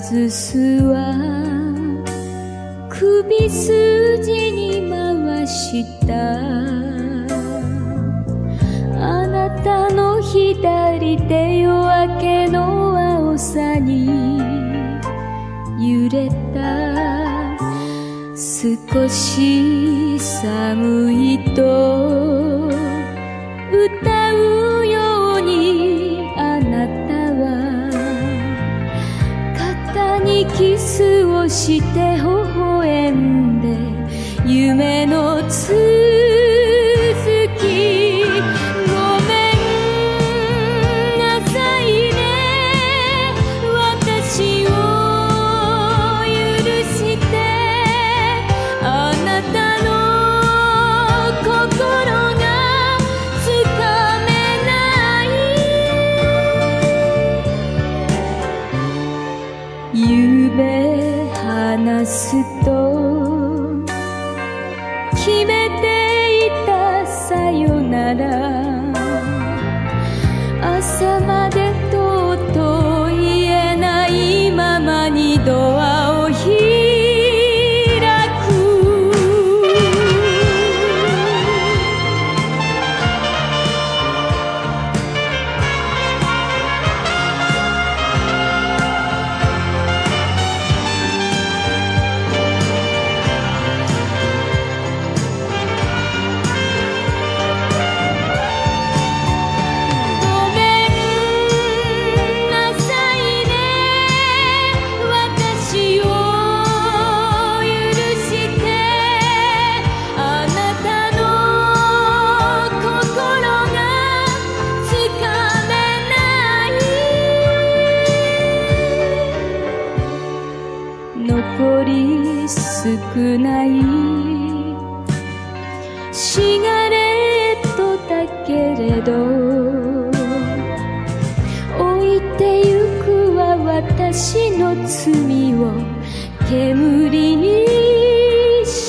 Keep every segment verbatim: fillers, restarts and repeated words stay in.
外すわ、首筋に回したあなたの左手、夜明けの青さに揺れた。少し寒いと歌うようにあなたは肩にキスをして微笑んで、夢の続き。ごめんなさいね、私を許して。あなたの心がつかめない。ゆうべ話すと決めていたさよなら、朝までとうとう言えないままにドアを開く。残り少ないシガレットだけれど、置いてゆくは私の罪を煙にして。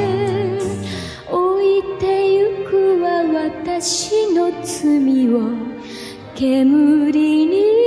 置いてゆくは私の罪を煙にして。